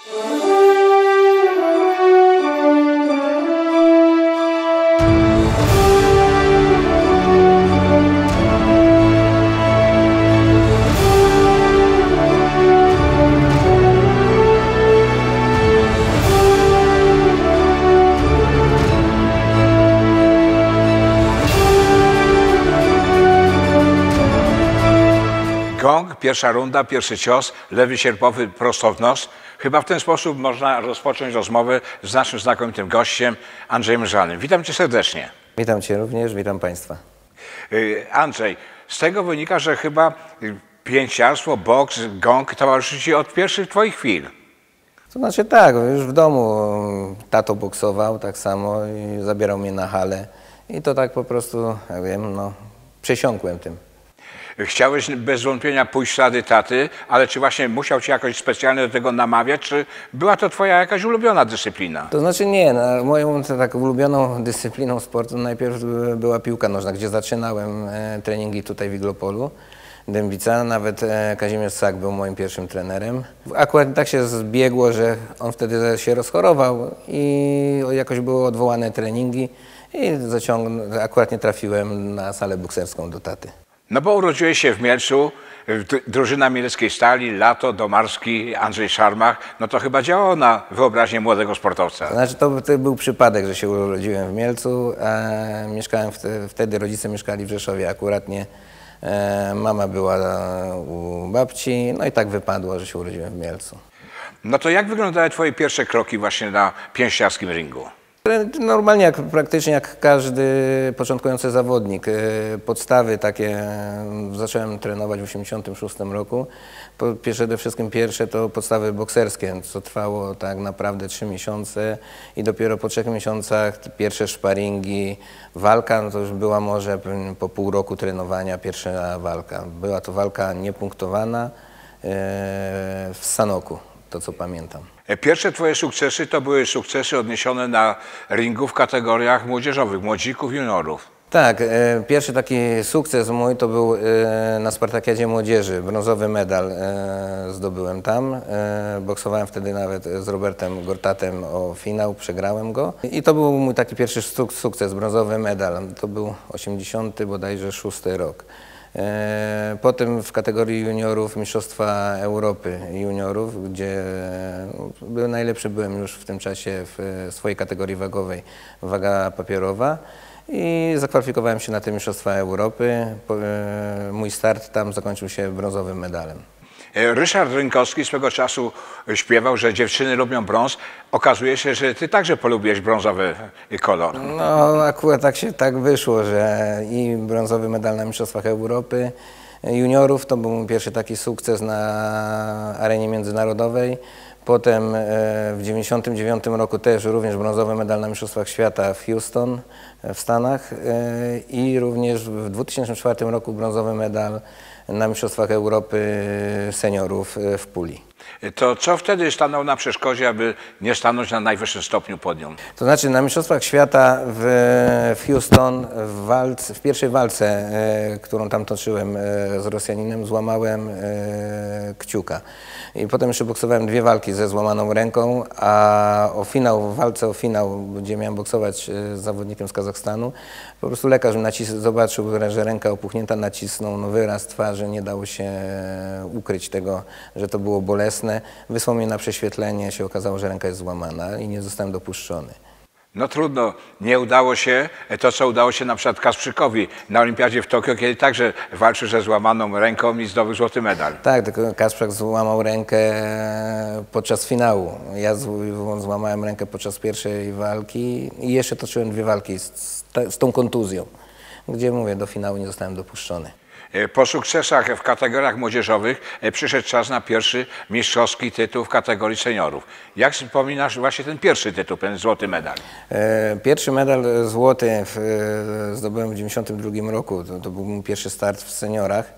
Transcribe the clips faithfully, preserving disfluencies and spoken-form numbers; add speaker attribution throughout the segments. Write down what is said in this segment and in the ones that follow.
Speaker 1: Gong, pierwsza runda, pierwszy cios, lewy sierpowy prosto w nos. Chyba w ten sposób można rozpocząć rozmowę z naszym znakomitym gościem, Andrzejem Żalnym. Witam cię serdecznie.
Speaker 2: Witam cię również, witam państwa.
Speaker 1: Andrzej, z tego wynika, że chyba pięściarstwo, boks, gong towarzyszy ci od pierwszych twoich chwil.
Speaker 2: To znaczy tak, już w domu tato boksował tak samo i zabierał mnie na halę. I to tak po prostu, jak wiem, no, przesiąkłem tym.
Speaker 1: Chciałeś bez wątpienia pójść w ślady taty, ale czy właśnie musiał cię jakoś specjalnie do tego namawiać, czy była to twoja jakaś ulubiona dyscyplina?
Speaker 2: To znaczy nie, no, moją tak ulubioną dyscypliną sportu najpierw była piłka nożna, gdzie zaczynałem e, treningi tutaj w Iglopolu, Dębica, nawet e, Kazimierz Sak był moim pierwszym trenerem. Akurat tak się zbiegło, że on wtedy się rozchorował i jakoś były odwołane treningi i zaciąg... akurat nie trafiłem na salę bokserską do taty.
Speaker 1: No bo urodziłeś się w Mielcu, drużyna mieleckiej Stali, Lato, Domarski, Andrzej Szarmach. No to chyba działało na wyobraźnię młodego sportowca.
Speaker 2: Znaczy to, to był przypadek, że się urodziłem w Mielcu, a mieszkałem wtedy, wtedy rodzice mieszkali w Rzeszowie akurat nie. E, mama była u babci, no i tak wypadło, że się urodziłem w Mielcu.
Speaker 1: No to jak wyglądały twoje pierwsze kroki właśnie na pięściarskim ringu?
Speaker 2: Normalnie, jak, praktycznie jak każdy początkujący zawodnik. Podstawy takie zacząłem trenować w osiemdziesiątym szóstym roku. Przede wszystkim pierwsze to podstawy bokserskie, co trwało tak naprawdę trzy miesiące i dopiero po trzech miesiącach pierwsze sparingi, walka, no to już była może po pół roku trenowania pierwsza walka. Była to walka niepunktowana w Sanoku, to co pamiętam.
Speaker 1: Pierwsze twoje sukcesy to były sukcesy odniesione na ringu w kategoriach młodzieżowych, młodzików, juniorów.
Speaker 2: Tak, e, pierwszy taki sukces mój to był e, na Spartakiadzie Młodzieży. Brązowy medal e, zdobyłem tam. E, boksowałem wtedy nawet z Robertem Gortatem o finał, przegrałem go. I to był mój taki pierwszy suk sukces, brązowy medal. To był osiemdziesiąty bodajże szósty rok. Potem w kategorii juniorów Mistrzostwa Europy juniorów, gdzie był najlepszy byłem już w tym czasie w swojej kategorii wagowej, waga papierowa. I zakwalifikowałem się na te Mistrzostwa Europy. Mój start tam zakończył się brązowym medalem.
Speaker 1: Ryszard Rynkowski swego czasu śpiewał, że dziewczyny lubią brąz. Okazuje się, że ty także polubiłeś brązowy kolor.
Speaker 2: No akurat tak się tak wyszło, że i brązowy medal na Mistrzostwach Europy juniorów to był mój pierwszy taki sukces na arenie międzynarodowej. Potem w dziewięćdziesiątym dziewiątym roku też również brązowy medal na Mistrzostwach Świata w Houston w Stanach i również w dwa tysiące czwartym roku brązowy medal na Mistrzostwach Europy seniorów w Puli.
Speaker 1: To co wtedy stanął na przeszkodzie, aby nie stanąć na najwyższym stopniu podium?
Speaker 2: To znaczy na Mistrzostwach Świata w, w Houston w, walce, w pierwszej walce, e, którą tam toczyłem e, z Rosjaninem, złamałem e, kciuka. I potem jeszcze boksowałem dwie walki ze złamaną ręką, a o finał, w walce o finał, gdzie miałem boksować z zawodnikiem z Kazachstanu, po prostu lekarz nacis zobaczył, że ręka opuchnięta, nacisnął no, wyraz twarzy, nie dało się ukryć tego, że to było bolesne. Wysłał mnie na prześwietlenie, się okazało, że ręka jest złamana i nie zostałem dopuszczony.
Speaker 1: No trudno, nie udało się to, co udało się na przykład Kasprzykowi na Olimpiadzie w Tokio, kiedy także walczył ze złamaną ręką i zdobył złoty medal.
Speaker 2: Tak, tylko Kasprzak złamał rękę podczas finału. Ja złamałem rękę podczas pierwszej walki i jeszcze toczyłem dwie walki z, z tą kontuzją, gdzie mówię, do finału nie zostałem dopuszczony.
Speaker 1: Po sukcesach w kategoriach młodzieżowych przyszedł czas na pierwszy mistrzowski tytuł w kategorii seniorów. Jak wspominasz właśnie ten pierwszy tytuł, ten złoty medal?
Speaker 2: Pierwszy medal złoty zdobyłem w dziewięćdziesiątym drugim roku. To, to był mój pierwszy start w seniorach.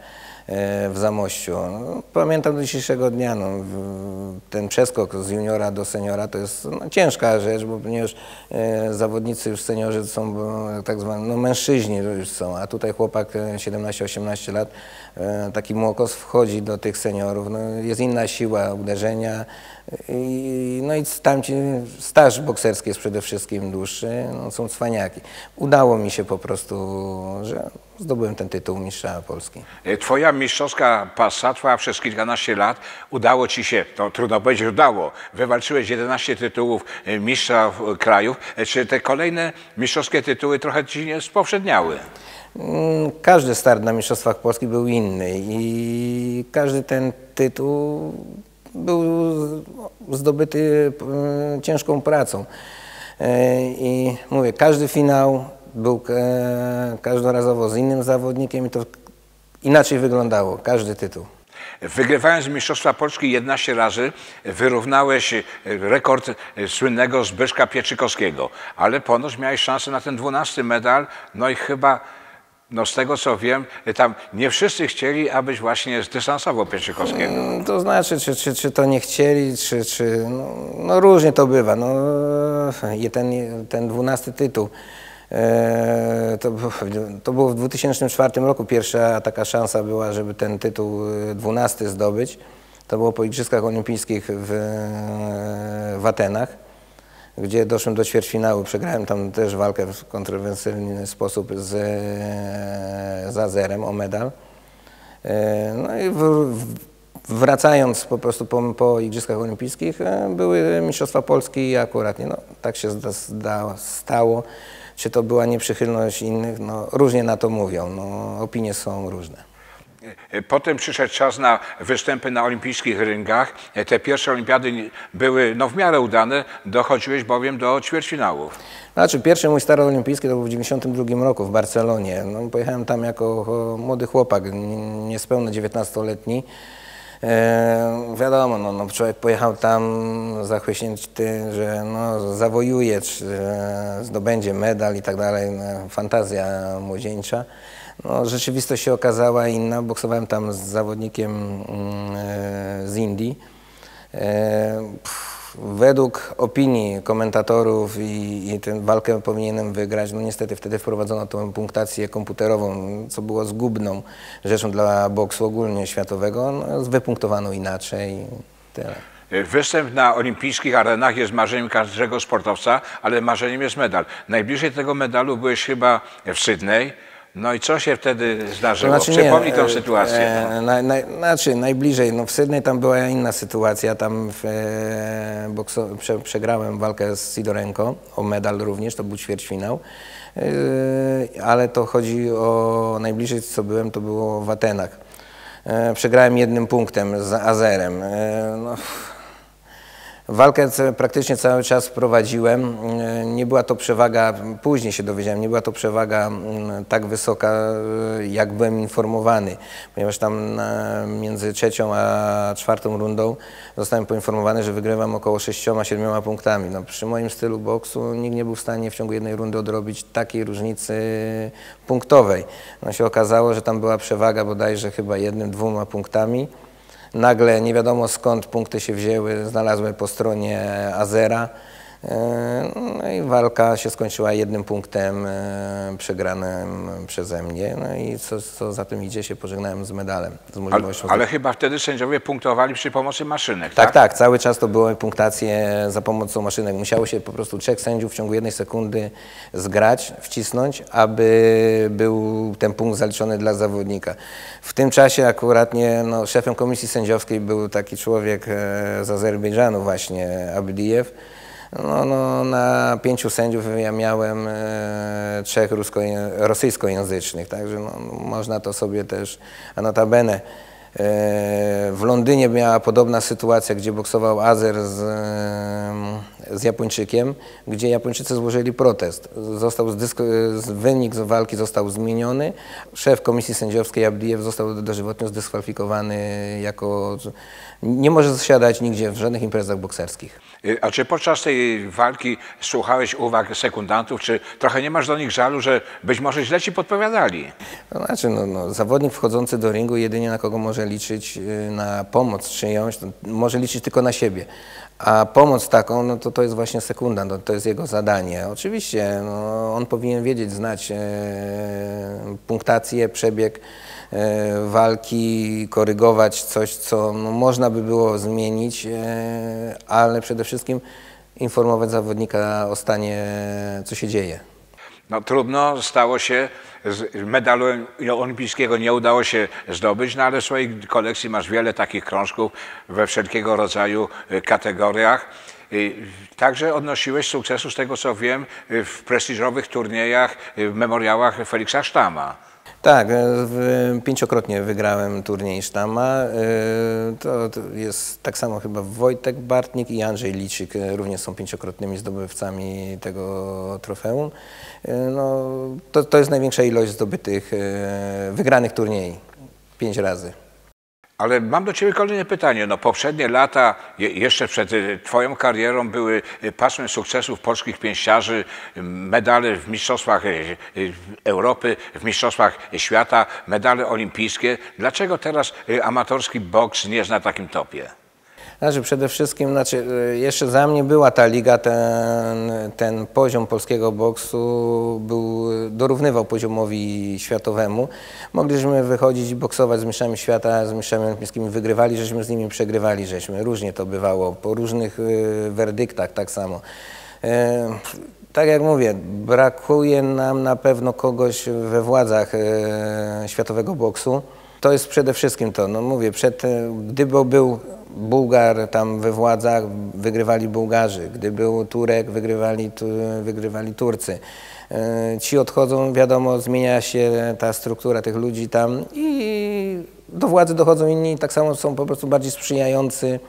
Speaker 2: w Zamościu. No, pamiętam do dzisiejszego dnia, no, ten przeskok z juniora do seniora to jest no, ciężka rzecz, bo ponieważ e, zawodnicy już seniorzy to są e, tak zwani no, mężczyźni już są, a tutaj chłopak siedemnaście osiemnaście lat, e, taki młokos wchodzi do tych seniorów, no, jest inna siła uderzenia i, no i tamci staż bokserski jest przede wszystkim dłuższy, no, są cwaniaki. Udało mi się po prostu, że zdobyłem ten tytuł mistrza Polski.
Speaker 1: Twoja mistrzowska pasa trwała przez kilkanaście lat. Udało ci się, to trudno powiedzieć, udało. Wywalczyłeś jedenaście tytułów mistrza krajów. Czy te kolejne mistrzowskie tytuły trochę ci nie spowszedniały?
Speaker 2: Każdy start na mistrzostwach Polski był inny i każdy ten tytuł był zdobyty ciężką pracą. I mówię, każdy finał był każdorazowo z innym zawodnikiem i to inaczej wyglądało, każdy tytuł.
Speaker 1: Wygrywając Mistrzostwa Polski jedenaście razy, wyrównałeś rekord słynnego Zbyszka Pieczykowskiego, ale ponoć miałeś szansę na ten dwunasty medal, no i chyba, no z tego co wiem, tam nie wszyscy chcieli, abyś właśnie zdystansował Pieczykowskiego.
Speaker 2: To znaczy, czy, czy, czy to nie chcieli, czy, czy no, no różnie to bywa. No, ten, ten dwunasty tytuł. To, to było w dwa tysiące czwartym roku, pierwsza taka szansa była, żeby ten tytuł dwunasty zdobyć. To było po Igrzyskach Olimpijskich w, w Atenach, gdzie doszłem do ćwierćfinału. Przegrałem tam też walkę w kontrowersyjny sposób z, z Azerem o medal. No i w, w, wracając po prostu po, po Igrzyskach Olimpijskich były Mistrzostwa Polski i akurat nie, no, tak się zda, stało. Czy to była nieprzychylność innych? No, różnie na to mówią, no, opinie są różne.
Speaker 1: Potem przyszedł czas na występy na olimpijskich ringach. Te pierwsze olimpiady były no, w miarę udane, dochodziłeś bowiem do ćwierćfinałów.
Speaker 2: Znaczy, pierwszy mój start olimpijski to był w dziewięćdziesiątym drugim roku w Barcelonie. No, pojechałem tam jako młody chłopak, niespełna dziewiętnastoletni. E, wiadomo, no, no, człowiek pojechał tam zachłyśnięty, że no, zawojuje, czy, e, zdobędzie medal i tak dalej, no, fantazja młodzieńcza. No, rzeczywistość się okazała inna, boksowałem tam z zawodnikiem e, z Indii. E, pff, według opinii komentatorów i, i tę walkę powinienem wygrać, no niestety wtedy wprowadzono tą punktację komputerową, co było zgubną rzeczą dla boksu ogólnie światowego, no, wypunktowano inaczej i tyle.
Speaker 1: Występ na olimpijskich arenach jest marzeniem każdego sportowca, ale marzeniem jest medal. Najbliżej tego medalu byłeś chyba w Sydney. No i co się wtedy zdarzyło? Znaczy, Przypomnij tą sytuację.
Speaker 2: E, na, na, znaczy najbliżej, no w Sydney tam była inna sytuacja, tam w, e, bokso, prze, przegrałem walkę z Sidorenko o medal również, to był ćwierćfinał, e, ale to chodzi o najbliżej co byłem, to było w Atenach. E, przegrałem jednym punktem z Azerem. E, no. Walkę praktycznie cały czas prowadziłem. Nie była to przewaga, później się dowiedziałem, nie była to przewaga tak wysoka, jak byłem informowany, ponieważ tam między trzecią a czwartą rundą zostałem poinformowany, że wygrywam około sześcioma, siedmioma punktami. No, przy moim stylu boksu nikt nie był w stanie w ciągu jednej rundy odrobić takiej różnicy punktowej. No, się okazało, że tam była przewaga bodajże chyba jednym, dwoma punktami. Nagle nie wiadomo skąd punkty się wzięły, znalazłem po stronie Azera. No i walka się skończyła jednym punktem przegranym przeze mnie. No i co, co za tym idzie, się pożegnałem z medalem. Z
Speaker 1: możliwością ale, ale chyba wtedy sędziowie punktowali przy pomocy maszynek,
Speaker 2: tak?
Speaker 1: Tak,
Speaker 2: tak. Cały czas to były punktacje za pomocą maszynek. Musiało się po prostu trzech sędziów w ciągu jednej sekundy zgrać, wcisnąć, aby był ten punkt zaliczony dla zawodnika. W tym czasie akurat nie, no, szefem komisji sędziowskiej był taki człowiek z Azerbejdżanu właśnie, Abdijew. No, no, na pięciu sędziów ja miałem e, trzech rusko, rosyjskojęzycznych, także no, można to sobie też, a notabene e, w Londynie miała podobna sytuacja, gdzie boksował Azer z, z Japończykiem, gdzie Japończycy złożyli protest. Został wynik z walki został zmieniony. Szef komisji sędziowskiej Abdijew został dożywotnio zdyskwalifikowany jako... Nie może zasiadać nigdzie w żadnych imprezach bokserskich.
Speaker 1: A czy podczas tej walki słuchałeś uwag sekundantów, czy trochę nie masz do nich żalu, że być może źle ci podpowiadali?
Speaker 2: To znaczy, no, no, zawodnik wchodzący do ringu jedynie na kogo może liczyć, na pomoc czyjąś, to może liczyć tylko na siebie. A pomoc taką, no to to jest właśnie sekundant, no, to jest jego zadanie. Oczywiście no, on powinien wiedzieć, znać e, punktację, przebieg e, walki, korygować coś, co no, można by było zmienić, e, ale przede wszystkim informować zawodnika o stanie, co się dzieje.
Speaker 1: No trudno stało się, medalu olimpijskiego nie udało się zdobyć, no ale w swojej kolekcji masz wiele takich krążków we wszelkiego rodzaju kategoriach. Także odnosiłeś sukcesu, z tego co wiem, w prestiżowych turniejach, w memoriałach Feliksa Sztama.
Speaker 2: Tak, pięciokrotnie wygrałem turniej Sztama. To, to jest tak samo chyba Wojtek Bartnik i Andrzej Liczyk również są pięciokrotnymi zdobywcami tego trofeum. No, to, to jest największa ilość zdobytych, wygranych turniej, pięć razy.
Speaker 1: Ale mam do Ciebie kolejne pytanie. No, poprzednie lata, jeszcze przed Twoją karierą, były pasmem sukcesów polskich pięściarzy, medale w Mistrzostwach Europy, w Mistrzostwach Świata, medale olimpijskie. Dlaczego teraz amatorski boks nie jest na takim topie?
Speaker 2: Znaczy przede wszystkim, znaczy, jeszcze za mnie była ta liga, ten, ten poziom polskiego boksu był, dorównywał poziomowi światowemu. Mogliśmy wychodzić i boksować z mistrzami świata, z mistrzami olimpijskimi, wygrywali, żeśmy z nimi przegrywali, żeśmy. Różnie to bywało, po różnych y, werdyktach tak samo. Y, tak jak mówię, brakuje nam na pewno kogoś we władzach y, światowego boksu. To jest przede wszystkim to, no mówię, przed, gdyby był Bułgar tam we władzach, wygrywali Bułgarzy, gdy był Turek, wygrywali, wygrywali Turcy. Ci odchodzą, wiadomo, zmienia się ta struktura tych ludzi tam i do władzy dochodzą inni, tak samo są po prostu bardziej sprzyjający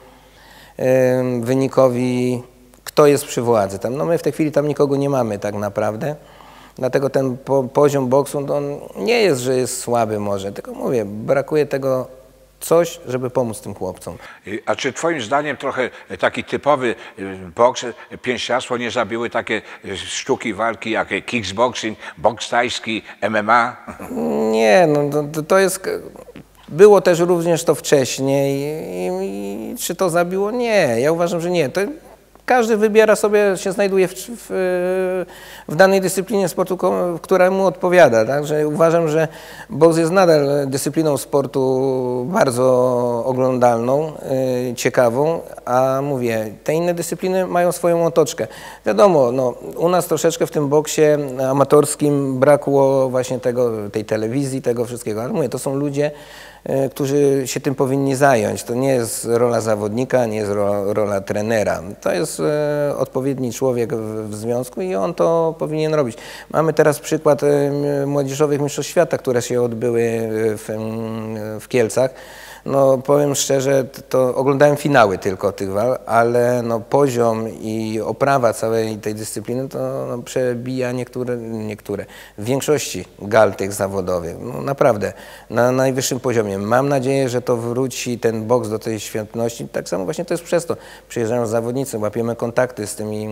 Speaker 2: wynikowi, kto jest przy władzy tam. No my w tej chwili tam nikogo nie mamy tak naprawdę. Dlatego ten po, poziom boksu to on nie jest, że jest słaby może, tylko mówię, brakuje tego coś, żeby pomóc tym chłopcom.
Speaker 1: A czy Twoim zdaniem trochę taki typowy boks, pięściarstwo nie zabiły takie sztuki walki jak kickboxing, boks tajski, M M A?
Speaker 2: Nie, no to, to jest... Było też również to wcześniej i, i czy to zabiło? Nie, ja uważam, że nie. To, każdy wybiera sobie, się znajduje w, w, w danej dyscyplinie sportu, która mu odpowiada. Także uważam, że boks jest nadal dyscypliną sportu bardzo oglądalną, yy, ciekawą, a mówię, te inne dyscypliny mają swoją otoczkę. Wiadomo, no, u nas troszeczkę w tym boksie amatorskim brakło właśnie tego, tej telewizji, tego wszystkiego, ale mówię, to są ludzie, którzy się tym powinni zająć. To nie jest rola zawodnika, nie jest ro, rola trenera. To jest e, odpowiedni człowiek w, w związku i on to powinien robić. Mamy teraz przykład e, młodzieżowych mistrzostw świata, które się odbyły w, w Kielcach. No powiem szczerze, to oglądałem finały tylko tych walk, ale no poziom i oprawa całej tej dyscypliny to no, przebija niektóre, niektóre, w większości gal tych zawodowych. No, naprawdę, na najwyższym poziomie. Mam nadzieję, że to wróci ten boks do tej świetności. Tak samo właśnie to jest przez to. Przyjeżdżają zawodnicy, łapiemy kontakty z tymi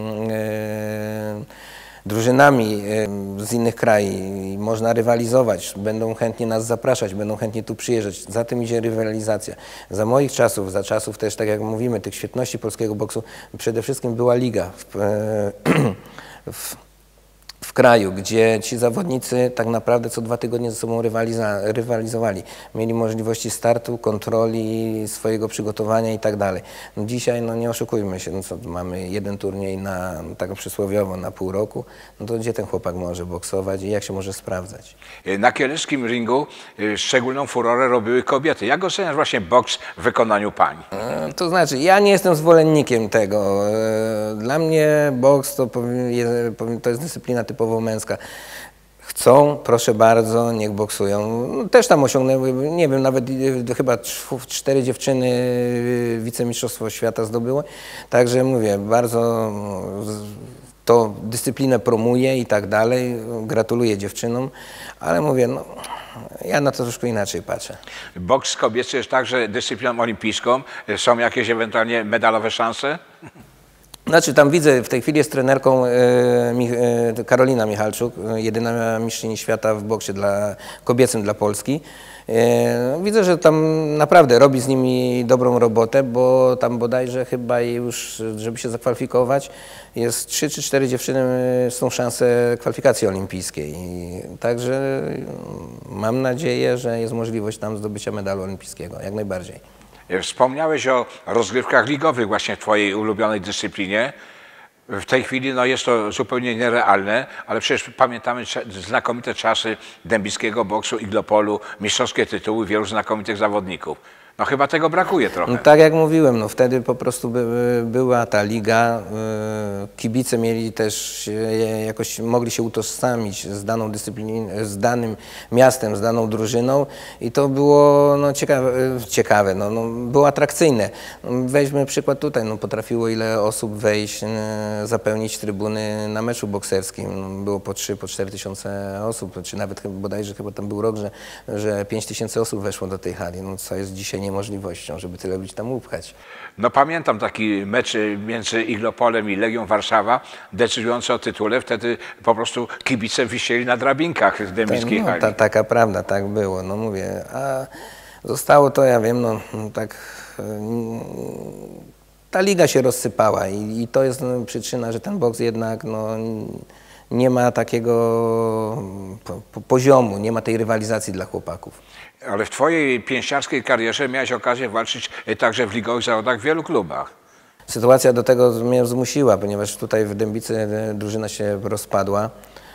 Speaker 2: e, drużynami z innych krajów i można rywalizować, będą chętnie nas zapraszać, będą chętnie tu przyjeżdżać. Za tym idzie rywalizacja. Za moich czasów, za czasów też, tak jak mówimy, tych świetności polskiego boksu, przede wszystkim była liga w, w, w kraju, gdzie ci zawodnicy tak naprawdę co dwa tygodnie ze sobą rywaliza, rywalizowali. Mieli możliwości startu, kontroli, swojego przygotowania i tak dalej. No dzisiaj, no nie oszukujmy się, no co, mamy jeden turniej na, no tak przysłowiowo na pół roku, no to gdzie ten chłopak może boksować i jak się może sprawdzać? Na
Speaker 1: kieleckim ringu szczególną furorę robiły kobiety. Jak oceniasz właśnie boks w wykonaniu pań?
Speaker 2: E, to znaczy, ja nie jestem zwolennikiem tego. E, dla mnie boks to, to jest dyscyplina typowo męska. chcą, proszę bardzo, niech boksują. No, też tam osiągnęły, nie wiem, nawet e, chyba cz- cztery dziewczyny e, wicemistrzostwo świata zdobyły. Także mówię, bardzo z- to dyscyplinę promuje i tak dalej. Gratuluję dziewczynom, ale mówię, no, ja na to troszkę inaczej patrzę.
Speaker 1: Boks kobiecy jest także dyscypliną olimpijską. Są jakieś ewentualnie medalowe szanse?
Speaker 2: Znaczy tam widzę, w tej chwili jest trenerką e, Mi, e, Karolina Michalczuk, e, jedyna mistrzyni świata w boksie dla, kobiecym dla Polski. E, widzę, że tam naprawdę robi z nimi dobrą robotę, bo tam bodajże chyba już, żeby się zakwalifikować, jest trzy czy cztery dziewczyny z tą szansę kwalifikacji olimpijskiej. I także mam nadzieję, że jest możliwość tam zdobycia medalu olimpijskiego, jak najbardziej.
Speaker 1: Wspomniałeś o rozgrywkach ligowych właśnie w twojej ulubionej dyscyplinie. W tej chwili no, jest to zupełnie nierealne, ale przecież pamiętamy cza- znakomite czasy dębickiego boksu, Iglopolu, mistrzowskie tytuły wielu znakomitych zawodników. No chyba tego brakuje trochę.
Speaker 2: No, tak jak mówiłem, no, wtedy po prostu by, była ta liga, y, kibice mieli też, y, jakoś mogli się utożsamić z daną dyscypliną, z danym miastem, z daną drużyną i to było no, ciekawe, y, ciekawe no, no, było atrakcyjne. No, weźmy przykład tutaj, no, potrafiło ile osób wejść, y, zapełnić trybuny na meczu bokserskim. No, było po trzy, po cztery tysiące osób, czy nawet chyba, bodajże chyba tam był rok, że, że pięć tysięcy osób weszło do tej hali, no, co jest dzisiaj niemożliwością, żeby tyle ludzi tam upchać.
Speaker 1: No pamiętam taki mecz między Iglopolem i Legią Warszawa, decydujący o tytule. Wtedy po prostu kibice wisieli na drabinkach z dębickiej
Speaker 2: no,
Speaker 1: hali.
Speaker 2: ta, taka prawda, tak było, no mówię, a zostało to, ja wiem, no tak, mm, ta liga się rozsypała i, i to jest no, przyczyna, że ten boks jednak no, nie ma takiego po, po, poziomu, nie ma tej rywalizacji dla chłopaków.
Speaker 1: Ale w twojej pięściarskiej karierze miałeś okazję walczyć także w ligowych zawodach w wielu klubach.
Speaker 2: Sytuacja do tego mnie zmusiła, ponieważ tutaj w Dębicy drużyna się rozpadła.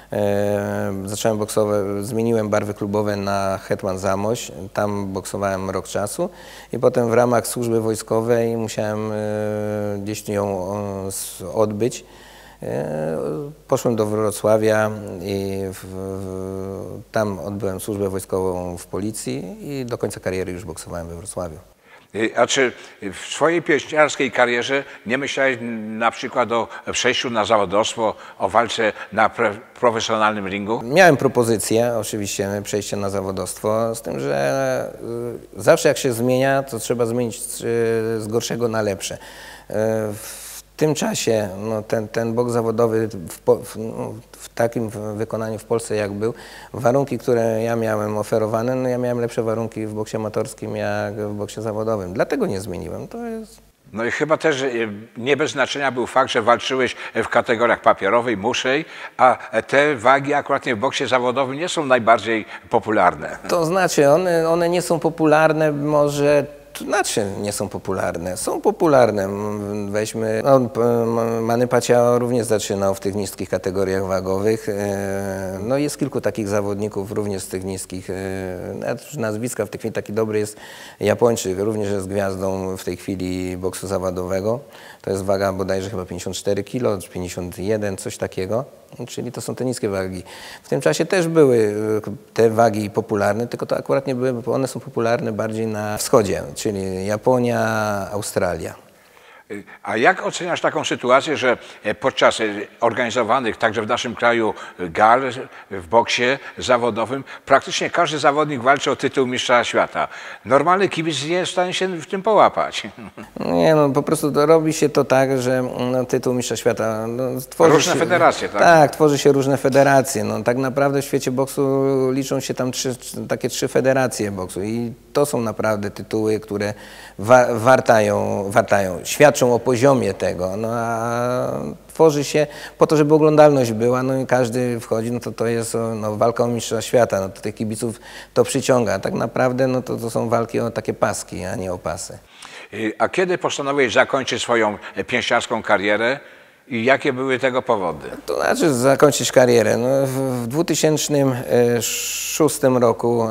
Speaker 2: E, zacząłem boksować, zmieniłem barwy klubowe na Hetman Zamość, tam boksowałem rok czasu i potem w ramach służby wojskowej musiałem e, gdzieś ją e, odbyć. E, poszłem do Wrocławia i w, w, tam odbyłem służbę wojskową w policji i do końca kariery już boksowałem we Wrocławiu.
Speaker 1: A czy w swojej pięściarskiej karierze nie myślałeś na przykład o przejściu na zawodowstwo, o walce na pre- profesjonalnym ringu?
Speaker 2: Miałem propozycję oczywiście przejścia na zawodowstwo, z tym, że y, zawsze jak się zmienia, to trzeba zmienić y, z gorszego na lepsze. Y, w tym czasie no, ten, ten boks zawodowy w, po, w, no, w takim wykonaniu w Polsce jak był, warunki, które ja miałem oferowane, no ja miałem lepsze warunki w boksie amatorskim jak w boksie zawodowym. Dlatego nie zmieniłem. To jest...
Speaker 1: No i chyba też e, nie bez znaczenia był fakt, że walczyłeś w kategoriach papierowej, muszej, a te wagi akurat w boksie zawodowym nie są najbardziej popularne.
Speaker 2: To znaczy, one, one nie są popularne, może to znaczy nie są popularne. Są popularne. Weźmy, no, Manny Pacquiao również zaczynał w tych niskich kategoriach wagowych. No jest kilku takich zawodników również z tych niskich. Nazwiska w tej chwili taki dobry jest Japończyk, również jest gwiazdą w tej chwili boksu zawodowego. To jest waga bodajże chyba pięćdziesiąt cztery kilo, czy pięćdziesiąt jeden, coś takiego. Czyli to są te niskie wagi. W tym czasie też były te wagi popularne, tylko to akurat nie były, bo one są popularne bardziej na wschodzie, czyli Japonia, Australia.
Speaker 1: A jak oceniasz taką sytuację, że podczas organizowanych także w naszym kraju gal w boksie zawodowym praktycznie każdy zawodnik walczy o tytuł mistrza świata? Normalny kibic nie jest w stanie się w tym połapać.
Speaker 2: Nie, no po prostu to robi się to tak, że no, tytuł mistrza świata... No, tworzy
Speaker 1: Różne
Speaker 2: się,
Speaker 1: federacje, tak?
Speaker 2: Tak, tworzy się różne federacje. No, tak naprawdę w świecie boksu liczą się tam trzy, takie trzy federacje boksu i to są naprawdę tytuły, które wa wartają, wartają, świadczą o poziomie tego, no a tworzy się po to, żeby oglądalność była, no i każdy wchodzi, no to to jest no, walka o mistrza świata, no to tych kibiców to przyciąga. Tak naprawdę no to, to są walki o takie paski, a nie o pasy.
Speaker 1: A kiedy postanowiłeś zakończyć swoją pięściarską karierę i jakie były tego powody?
Speaker 2: To znaczy zakończyć karierę. No, w dwa tysiące szóstym roku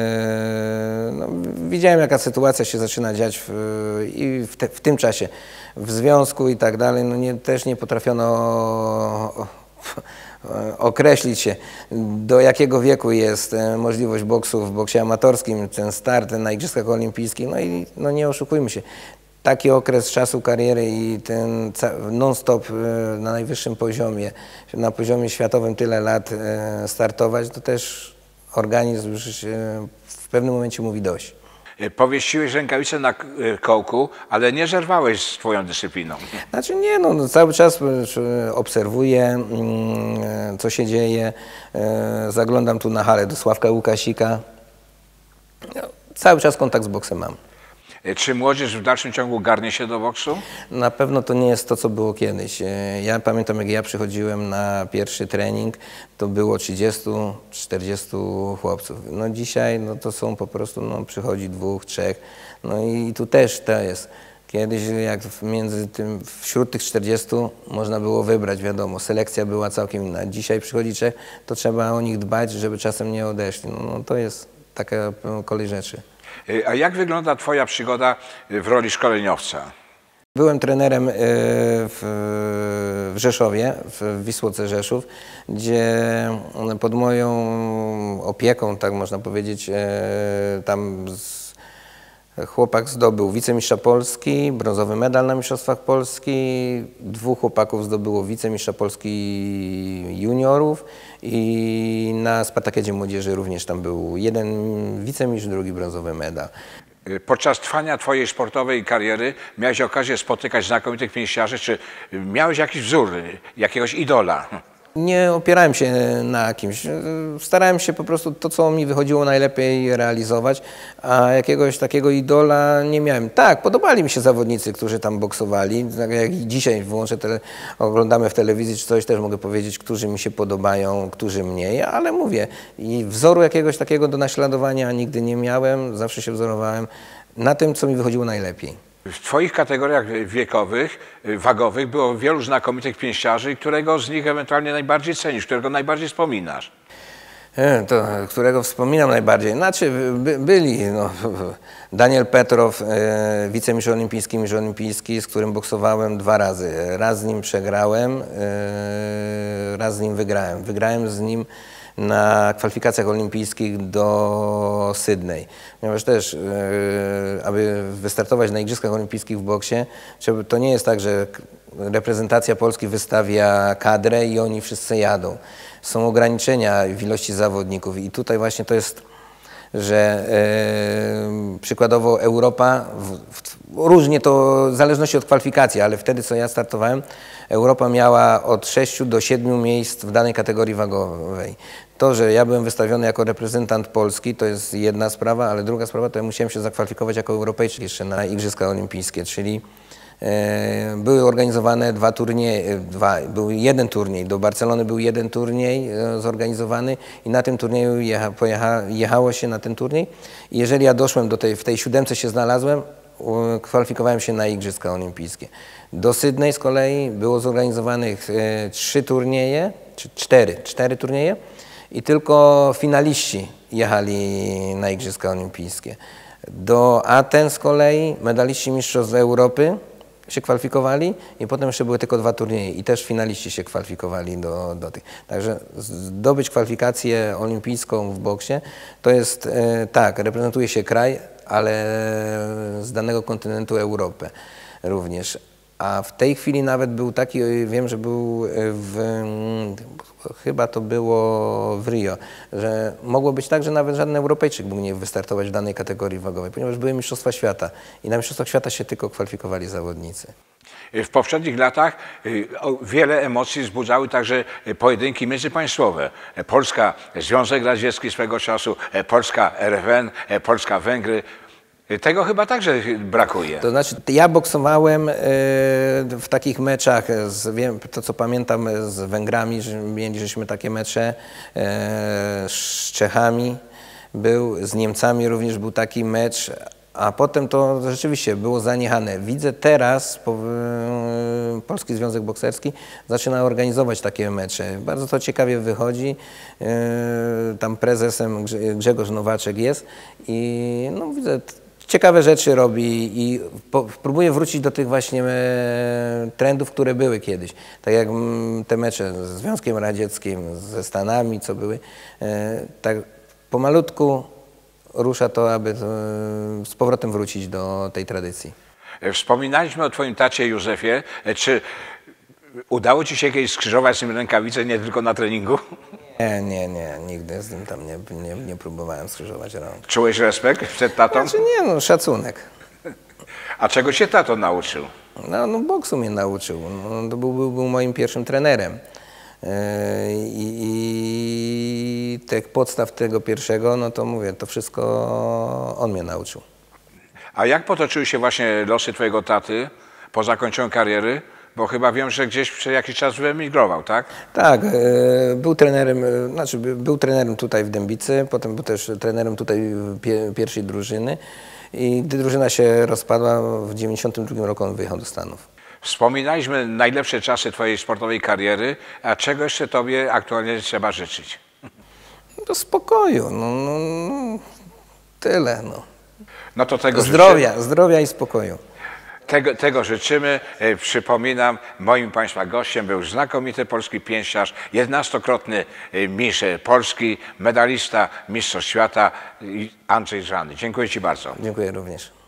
Speaker 2: e, no, widziałem, jaka sytuacja się zaczyna dziać w, i w, te, w tym czasie w związku i tak dalej. No, nie, też nie potrafiono określić się, do jakiego wieku jest możliwość boksu w boksie amatorskim, ten start na Igrzyskach Olimpijskich, no i no nie oszukujmy się. Taki okres czasu kariery i ten non-stop na najwyższym poziomie, na poziomie światowym tyle lat startować, to też organizm już w pewnym momencie mówi dość.
Speaker 1: Powiesiłeś rękawice na kołku, ale nie zerwałeś z twoją dyscypliną.
Speaker 2: Znaczy nie, no, no cały czas obserwuję, co się dzieje. Zaglądam tu na halę do Sławka Łukasika. No, cały czas kontakt z boksem mam.
Speaker 1: Czy młodzież w dalszym ciągu garnie się do boksu?
Speaker 2: Na pewno to nie jest to, co było kiedyś. Ja pamiętam, jak ja przychodziłem na pierwszy trening, to było trzydziestu czterdziestu chłopców. No dzisiaj no to są po prostu, no przychodzi dwóch, trzech. No i tu też to jest. Kiedyś jak między tym, wśród tych czterdziestu można było wybrać, wiadomo, selekcja była całkiem inna. Dzisiaj przychodzi trzech, to trzeba o nich dbać, żeby czasem nie odeszli. No, no to jest taka kolej rzeczy.
Speaker 1: A jak wygląda twoja przygoda w roli szkoleniowca?
Speaker 2: Byłem trenerem w, w Rzeszowie, w Wisłoce Rzeszów, gdzie pod moją opieką, tak można powiedzieć, tam chłopak zdobył wicemistrza Polski, brązowy medal na Mistrzostwach Polski, dwóch chłopaków zdobyło wicemistrza Polski juniorów i na Spartakiadzie Młodzieży również tam był jeden wicemistrz, drugi brązowy medal.
Speaker 1: Podczas trwania twojej sportowej kariery miałeś okazję spotykać znakomitych pięściarzy, czy miałeś jakiś wzór, jakiegoś idola?
Speaker 2: Nie opierałem się na kimś. Starałem się po prostu to, co mi wychodziło najlepiej realizować, a jakiegoś takiego idola nie miałem. Tak, podobali mi się zawodnicy, którzy tam boksowali. Tak jak dzisiaj włączę tele, oglądamy w telewizji czy coś, też mogę powiedzieć, którzy mi się podobają, którzy mniej, ale mówię, i wzoru jakiegoś takiego do naśladowania nigdy nie miałem. Zawsze się wzorowałem na tym, co mi wychodziło najlepiej.
Speaker 1: W twoich kategoriach wiekowych, wagowych było wielu znakomitych pięściarzy, którego z nich ewentualnie najbardziej cenisz, którego najbardziej wspominasz?
Speaker 2: E, to, którego wspominam najbardziej? Znaczy by, byli no, Daniel Petrow, e, wicemistrz olimpijski, mistrz olimpijski, z którym boksowałem dwa razy. Raz z nim przegrałem, e, raz z nim wygrałem. Wygrałem z nim na kwalifikacjach olimpijskich do Sydney. Ponieważ też, yy, aby wystartować na Igrzyskach Olimpijskich w boksie, to nie jest tak, że reprezentacja Polski wystawia kadrę i oni wszyscy jadą. Są ograniczenia w ilości zawodników i tutaj właśnie to jest, że yy, przykładowo Europa, w, w, różnie to w zależności od kwalifikacji, ale wtedy, co ja startowałem, Europa miała od sześciu do siedmiu miejsc w danej kategorii wagowej. To, że ja byłem wystawiony jako reprezentant Polski, to jest jedna sprawa, ale druga sprawa, to ja musiałem się zakwalifikować jako Europejczyk jeszcze na Igrzyska Olimpijskie, czyli e, były organizowane dwa turnieje, dwa, był jeden turniej, do Barcelony był jeden turniej e, zorganizowany i na tym turnieju jecha, pojecha, jechało się na ten turniej i jeżeli ja doszłem do tej, w tej siódemce się znalazłem, kwalifikowałem się na Igrzyska Olimpijskie. Do Sydney z kolei było zorganizowanych e, trzy turnieje, czy cztery, cztery turnieje i tylko finaliści jechali na Igrzyska Olimpijskie. Do Aten z kolei medaliści Mistrzostw Europy się kwalifikowali i potem jeszcze były tylko dwa turnieje i też finaliści się kwalifikowali do, do tych. Także zdobyć kwalifikację olimpijską w boksie to jest e, tak, reprezentuje się kraj, ale z danego kontynentu Europę również. A w tej chwili nawet był taki, wiem, że był w, chyba to było w Rio, że mogło być tak, że nawet żaden Europejczyk mógł nie wystartować w danej kategorii wagowej, ponieważ były Mistrzostwa Świata i na Mistrzostwach Świata się tylko kwalifikowali zawodnicy.
Speaker 1: W poprzednich latach wiele emocji wzbudzały także pojedynki międzypaństwowe. Polska, Związek Radziecki swego czasu, Polska R F N, Polska Węgry. Tego chyba także brakuje. To znaczy,
Speaker 2: ja boksowałem y, w takich meczach, z, wiem, to co pamiętam z Węgrami, że mieliśmy takie mecze, y, z Czechami był, z Niemcami również był taki mecz, a potem to rzeczywiście było zaniechane. Widzę teraz, po, y, Polski Związek Bokserski zaczyna organizować takie mecze. Bardzo to ciekawie wychodzi. Y, tam prezesem Grzegorz Nowaczek jest i no, widzę, ciekawe rzeczy robi i po, próbuje wrócić do tych właśnie e, trendów, które były kiedyś. Tak jak m, te mecze z Związkiem Radzieckim, ze Stanami, co były. E, tak pomalutku rusza to, aby e, z powrotem wrócić do tej tradycji.
Speaker 1: Wspominaliśmy o twoim tacie Józefie. Czy udało ci się kiedyś skrzyżować z nim rękawice, nie tylko na treningu?
Speaker 2: Nie, nie, nie, nigdy z nim tam nie, nie, nie próbowałem skrzyżować rąk.
Speaker 1: Czułeś respekt przed tatą?
Speaker 2: Znaczy nie, no szacunek.
Speaker 1: A czego cię tato nauczył?
Speaker 2: No, no boksu mnie nauczył. No, to był, był, był moim pierwszym trenerem. Yy, I, I tych podstaw tego pierwszego, no to mówię, to wszystko on mnie nauczył.
Speaker 1: A jak potoczyły się właśnie losy twojego taty po zakończeniu kariery? Bo chyba wiem, że gdzieś przez jakiś czas wyemigrował, tak?
Speaker 2: Tak, e, był trenerem, e, znaczy by- był trenerem tutaj w Dębicy, potem był też trenerem tutaj pie, pierwszej drużyny i gdy drużyna się rozpadła, w dziewięćdziesiątym drugim roku on wyjechał do Stanów.
Speaker 1: Wspominaliśmy najlepsze czasy twojej sportowej kariery, a czego jeszcze tobie aktualnie trzeba życzyć?
Speaker 2: Do spokoju, no, no, no tyle, no.
Speaker 1: No to tego
Speaker 2: Zdrowia, zdrowia i spokoju.
Speaker 1: Tego, tego życzymy. E, Przypominam, moim Państwa gościem był znakomity polski pięściarz, jedenastokrotny e, mistrz Polski, medalista Mistrzostw Świata i Andrzej Żany. Dziękuję Ci bardzo.
Speaker 2: Dziękuję również.